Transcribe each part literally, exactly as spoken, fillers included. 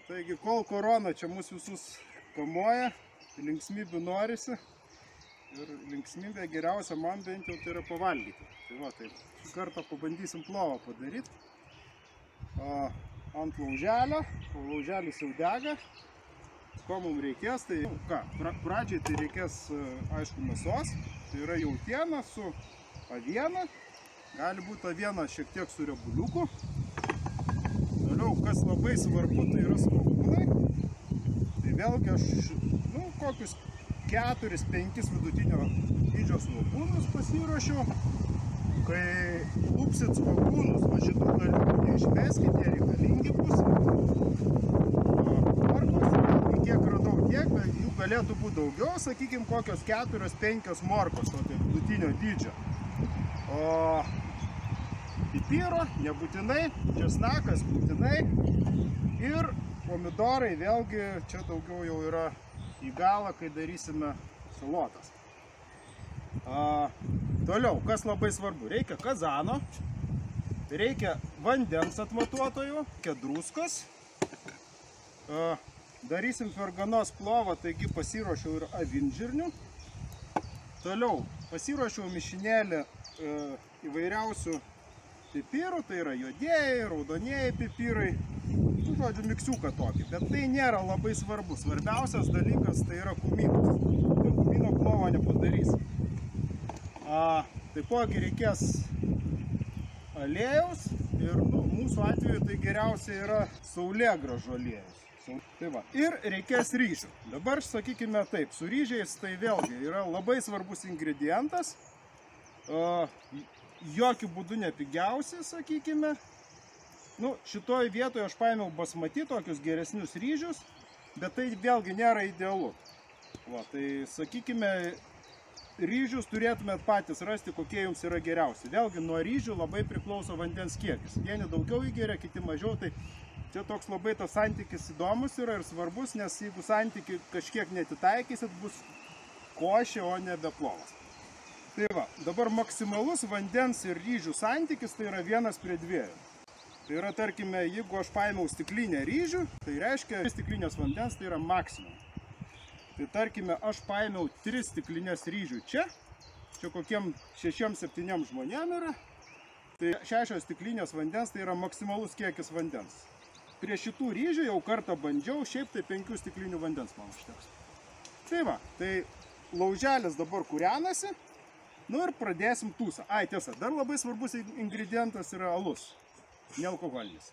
Taigi, kol korona čia mus visus kamuoja, linksmybių norisi. Ir linksmybė geriausia man bent jau tai yra pavalgyti. Tai va, tai šį kartą pabandysim plovą padaryti. A, ant lauželio, o lauželis jau dega. Ko mums reikės, tai ką, pra, pradžiai tai reikės, aišku, mėsos. Tai yra jautiena su aviena. Gali būti aviena šiek tiek su riebuliuku. Toliau, kas labai svarbu, tai yra svogūnai. Tai vėlgi aš, nu, kokius keturis penkis vidutinio dydžio svogūnus pasiruošiau. Kai lupsit svogūnus, va šitų galiukų neišmeskit, jie reikalingi bus. Morkos, kiek radau tiek, bet jų galėtų būti daugiau, sakykime, kokios keturios penkios morkos, tokio vidutinio dydžio. O pipiro nebūtinai, česnakas būtinai ir pomidorai vėlgi čia daugiau jau yra į galą, kai darysime salotas. A, toliau, kas labai svarbu, reikia kazano, reikia vandens atmatuotojų, reikia druskos. A, darysim ferganos plovą, taigi pasiruošiau ir avinžirnių. Toliau, pasiruošiau mišinėlį e, įvairiausių pipirų, tai yra juodieji, raudonieji pipirai, nu, žodžiu, miksiuką tokį, bet tai nėra labai svarbu. Svarbiausias dalykas tai yra kuminas. Be kumino plovo nepadarys. A, taipogi reikės aliejaus ir nu, mūsų atveju tai geriausia yra saulėgrąžų aliejus. Tai va. Ir reikės ryžių. Dabar sakykime taip, su ryžiais tai vėlgi yra labai svarbus ingredientas. A, jokių būdų nepigiausi, sakykime. Nu, šitoj vietoje aš paėmiau basmati, tokius geresnius ryžius, bet tai vėlgi nėra idealu. Va, tai sakykime, ryžius turėtumėt patys rasti, kokie jums yra geriausi. Vėlgi nuo ryžių labai priklauso vandens kiekis. Vieni daugiau įgeria, kiti mažiau, tai čia toks labai tas santykis įdomus yra ir svarbus, nes jeigu santykį kažkiek netitaikysit, bus košė, o nebe plovas. Tai va, dabar maksimalus vandens ir ryžių santykis tai yra vienas prie dviejų. Tai yra, tarkime, jeigu aš paėmiau stiklinę ryžių, tai reiškia stiklinės vandens tai yra maksimum. Tai tarkime, aš paėmiau tris stiklinės ryžių čia, čia kokiem šešiem septyniem žmonėm yra, tai šešios stiklinės vandens tai yra maksimalus kiekis vandens. Prie šitų ryžių jau kartą bandžiau, šiaip tai penkių stiklinių vandens man užteks. Tai va, tai lauželis dabar kūrenasi. Nu ir pradėsim tūsą. Ai, tiesa, dar labai svarbus ingredientas yra alus, nealkoholinis.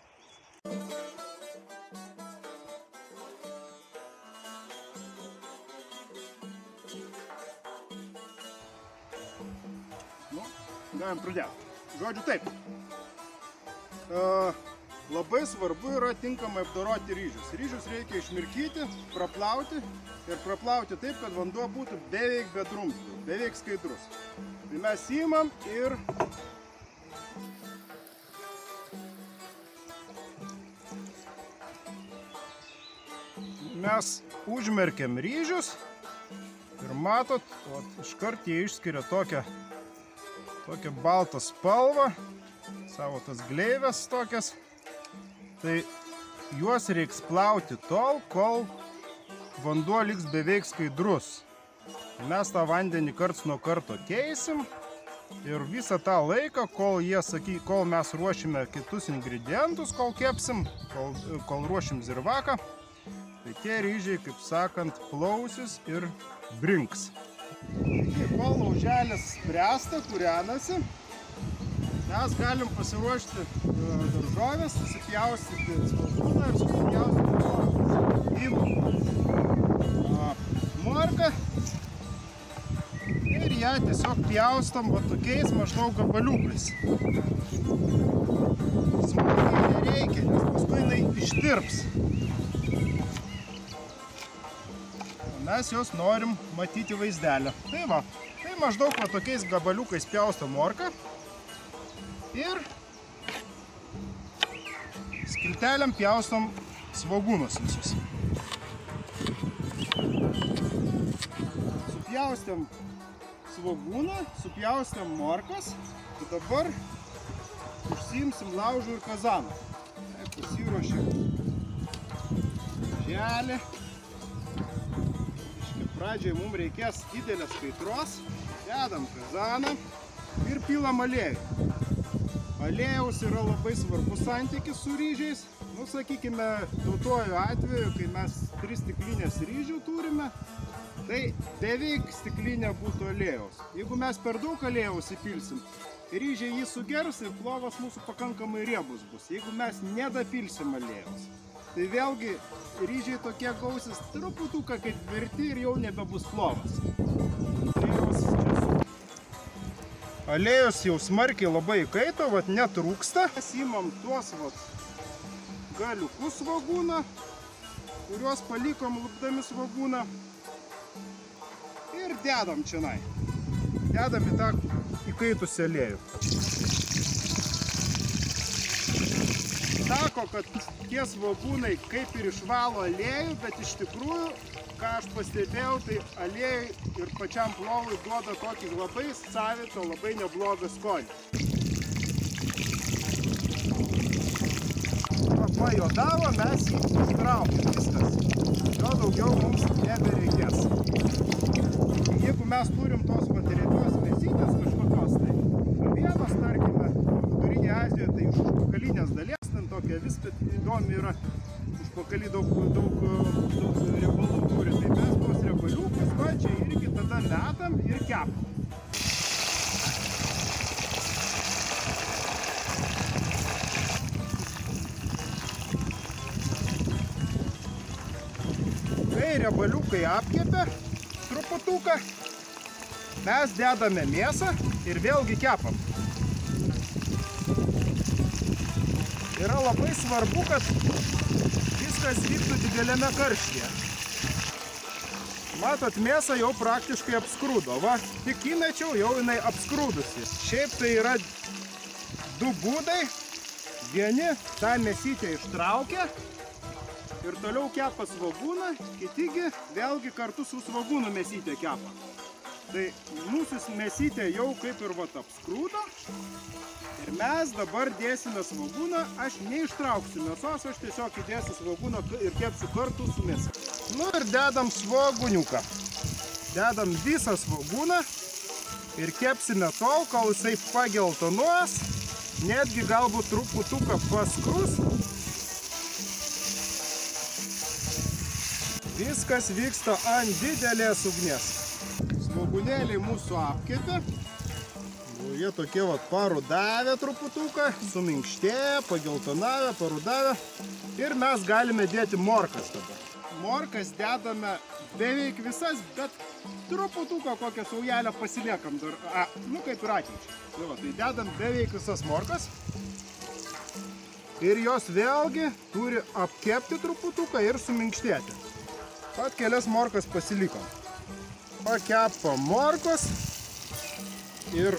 Nu, galim pradėti. Žodžiu taip. Uh, labai svarbu yra tinkamai apdoroti ryžius. Ryžius reikia išmirkyti, praplauti ir praplauti taip, kad vanduo būtų beveik be drumstų, beveik skaidrus. Tai mes įmam ir mes užmerkiam ryžius ir matot, o, iškart jie išskiria tokią, tokią baltą spalvą, savo tas gleivės tokias. Tai juos reiks plauti tol, kol vanduo liks beveik skaidrus. Mes tą vandenį karts nuo karto keisim ir visą tą laiką, kol, jie, saky, kol mes ruošime kitus ingredientus, kol kepsim, kol, kol ruošim zirvaką, tai tie ryžiai, kaip sakant, plausis ir brinks. Taigi, kol lauželis spręsta, kūrenasi, mes galim pasiruošti daržovės, susipjaustyti svogūną ir susipjaustyti morką. Morką. Ir ją tiesiog pjaustom va tokiais maždaug gabaliukais. Smulkiai nereikia, nes paskui jinai ištirps. Mes jos norim matyti vaizdelę. Tai va, tai maždaug va tokiais gabaliukais pjaustom morką. Ir skiltelėm pjaustom svogūnus visus. Supjaustėm svogūną, supjaustėm morkas, tai dabar užsiimsim laužų ir kazaną. Pasiruošim indelį. Pradžiai mums reikės didelės kaitros. Dedam kazaną ir pilam aliejų. Aliejaus yra labai svarbus santykis su ryžiais. Nu, sakykime, duotuoju atveju, kai mes tris stiklinės ryžių turime, tai beveik stiklinė būtų aliejaus. Jeigu mes per daug aliejaus įpilsim, ryžiai jį sugers ir plovas mūsų pakankamai riebus bus. Jeigu mes nedapilsim aliejaus, tai vėlgi ryžiai tokie gausis truputuką kaip tvirti ir jau nebebus plovas. Aliejus jau smarkiai labai įkaito, vat netrūksta. Mes įmam tuos vat galiukus svogūną, kuriuos palikom lupdami svogūną. Ir dedam čionai. Dedam į tą įkaitusį aliejų. Sako, kad tie svogūnai kaip ir išvalo aliejų, bet iš tikrųjų, ką aš pastebėjau, tai aliejui ir pačiam plovui duoda tokį labai savitą, labai neblogą skonį. Pajodavo, mes jį ištraukim, viskas. Jo daugiau mums nebereikės. Jeigu mes turim tos riebios mėsytės kažkokios, tai vienos, tarkime, Vidurinėje Azijoje, tai iš užpakalinės dalies, ten tokia vis įdomi yra, užpakalį daug, daug, daug riebalų turi, tai mes tos riebaliukus, va, čia irgi tada metam ir kepam. Kai riebaliukai apkepia truputuką, mes dedame mėsą ir vėlgi kepam. Yra labai svarbu, kad viskas vyktų dideliame karštyje. Matot, mėsa jau praktiškai apskrūdo. Va, tik įmečiau, jau jinai apskrūdusi. Šiaip tai yra du būdai. Vieni tą mėsytę ištraukia ir toliau kepa svogūną, kitigi vėlgi kartu su svogūnu mėsytę kepa. Tai mūsų mėsytė jau kaip ir vat apskrūdo. Ir mes dabar dėsime svogūną, aš neištrauksiu mėsos, aš tiesiog įdėsiu svogūną ir kepsiu kartu su mėsa. Nu ir dedam svogūniuką. Dedam visą svogūną ir kepsime tol, kol jisai pageltonuos, netgi galbūt truputuką paskrus. Viskas vyksta ant didelės ugnies. Svogūnėliai mūsų apkepė. Jie tokie vat parudavę truputuką, suminkštėję, pageltonavę, parudavę. Ir mes galime dėti morkas dabar. Morkas dedame beveik visas, bet truputuką kokią saujelę pasiliekam dar, a, nu kaip ir ateičiai. Tai, va, tai dedam beveik visas morkas. Ir jos vėlgi turi apkepti truputuką ir suminkštėti. Pat kelias morkas pasilikom. Pakepam morkos ir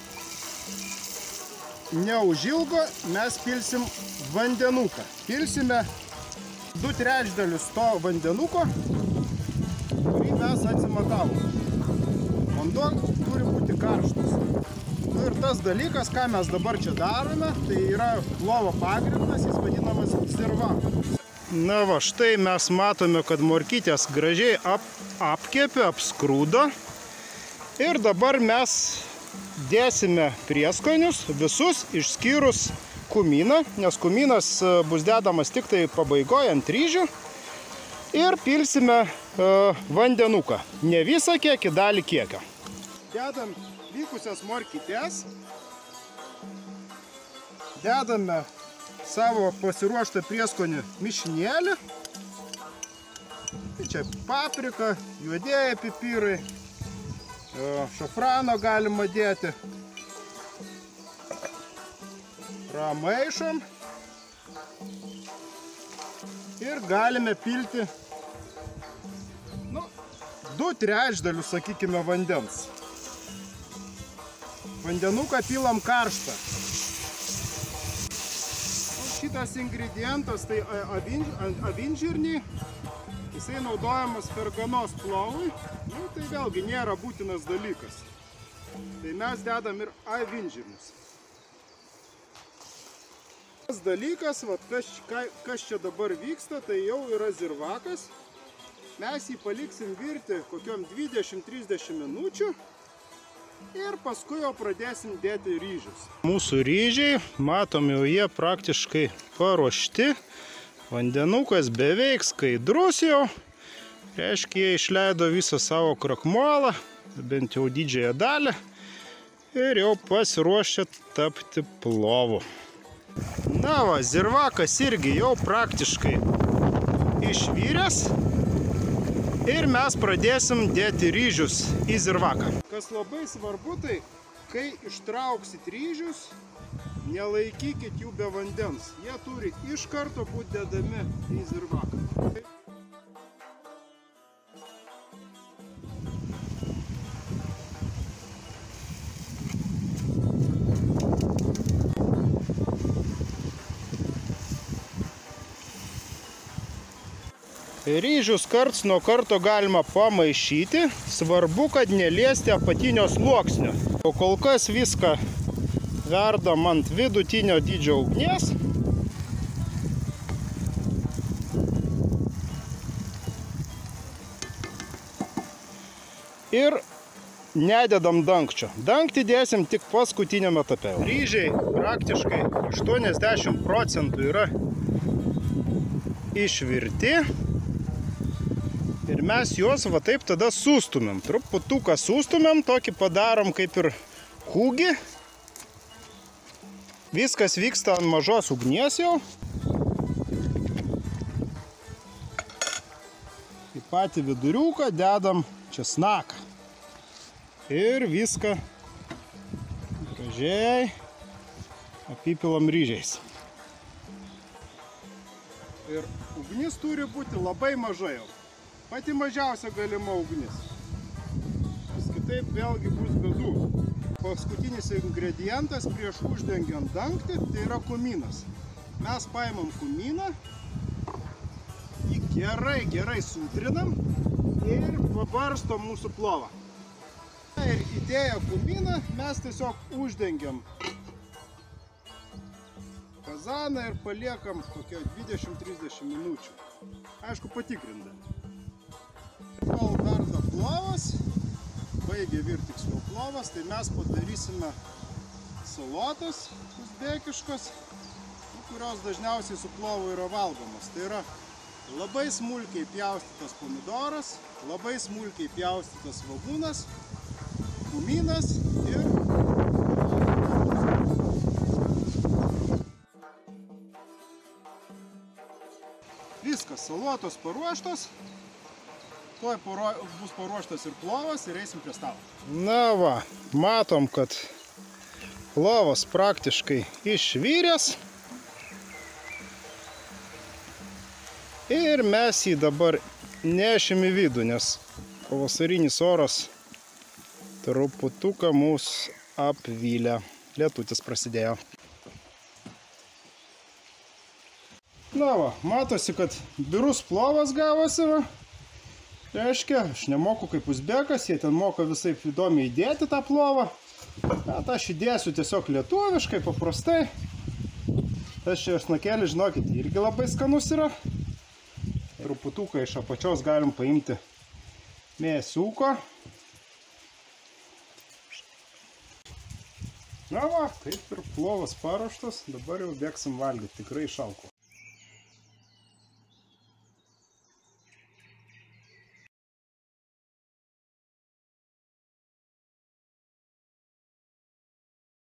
neužilgo mes pilsim vandenuką. Pilsime du trečdalius to vandenuko, kurį mes atsimatavom. Vanduo turi būti karštas. Nu ir tas dalykas, ką mes dabar čia darome, tai yra plovo pagrindas, jis vadinamas sirva. Na va, štai mes matome, kad morkytės gražiai ap, apkepė, apskrūdo. Ir dabar mes dėsime prieskonius, visus išskyrus kumyną, nes kumynas bus dedamas tik tai pabaigoje ant ryžių. Ir pilsime uh, vandenuką. Ne visą kiekį, dalį kiekio. Dedam vykusias morkytės. Dedame savo pasiruoštą prieskonių mišinėlį. Tai čia paprika, juodieji pipirai, šafrano galima dėti. Pramaišom. Ir galime pilti nu, du trečdalius, sakykime, vandens. Vandenuką pilam karštą. Šitas ingredientas tai avinžirniai, jisai naudojamas ferganos plovui, nu, tai vėlgi nėra būtinas dalykas. Tai mes dedam ir avinžirnius. Tas dalykas, vat, kas, kas čia dabar vyksta, tai jau yra zirvakas. Mes jį paliksim virti kokiom dvidešimt trisdešimt minučių ir paskui jau pradėsim dėti ryžius. Mūsų ryžiai, matom, jau jie praktiškai paruošti. Vandenukas beveik skaidrus jau. Reiškia, jie išleido visą savo krakmolą, bent jau didžiąją dalį. Ir jau pasiruošę tapti plovu. Na va, zirvakas irgi jau praktiškai išvyręs. Ir mes pradėsim dėti ryžius į zirvaką. Kas labai svarbu, tai kai ištrauksit ryžius, nelaikykit jų be vandens. Jie turi iš karto būti dedami į zirvaką. Ryžius karts nuo karto galima pamaišyti, svarbu, kad neliesti apatinio sluoksnio. O kol kas viską verdam ant vidutinio dydžio ugnies. Ir nededam dangčio. Dangtį dėsim tik paskutiniam etape. Ryžiai praktiškai aštuoniasdešimt procentų yra išvirti. Ir mes juos va taip tada sustumėm. Truputuką sustumėm, tokį padarom kaip ir kūgį. Viskas vyksta ant mažos ugnies jau. Į patį viduriuką dedam česnaką. Ir viską gražiai apipilam ryžiais. Ir ugnis turi būti labai mažai jau. Pati mažiausia galima ugnis. Nes kitaip vėlgi bus bėdų. Paskutinis ingredientas prieš uždengiant dangtį, tai yra kumynas. Mes paimam kumyną, jį gerai, gerai sutrinam ir pabarstom mūsų plovą. Ir įdėję kumyną mes tiesiog uždengiam kazaną ir paliekam kokią dvidešimt trisdešimt minučių. Aišku, patikrindami. Kol verda plovas, baigia virti tiksliau plovas, tai mes padarysime salotas uzbekiškos, kurios dažniausiai su plovu yra valgomos. Tai yra labai smulkiai pjaustytas pomidoras, labai smulkiai pjaustytas svogūnas, kumynas ir viskas, salotos paruoštos. Tuoj bus paruoštas ir plovas ir eisim prie stalo. Na va, matom, kad plovas praktiškai išviręs. Ir mes jį dabar nešim į vidų, nes pavasarinis oras truputuką mus apvylė. Lietutis prasidėjo. Na va, matosi, kad birus plovas gavosi va. Reiškia, aš nemoku kaip uzbekas, jie ten moka visai įdomiai įdėti tą plovą. Bet aš įdėsiu tiesiog lietuviškai, paprastai. Tas česnakėlis, žinokit, irgi labai skanus yra. Truputuką iš apačios galim paimti mėsiuko. Na va, kaip ir plovas paruoštas, dabar jau bėgsim valgyti, tikrai šalko.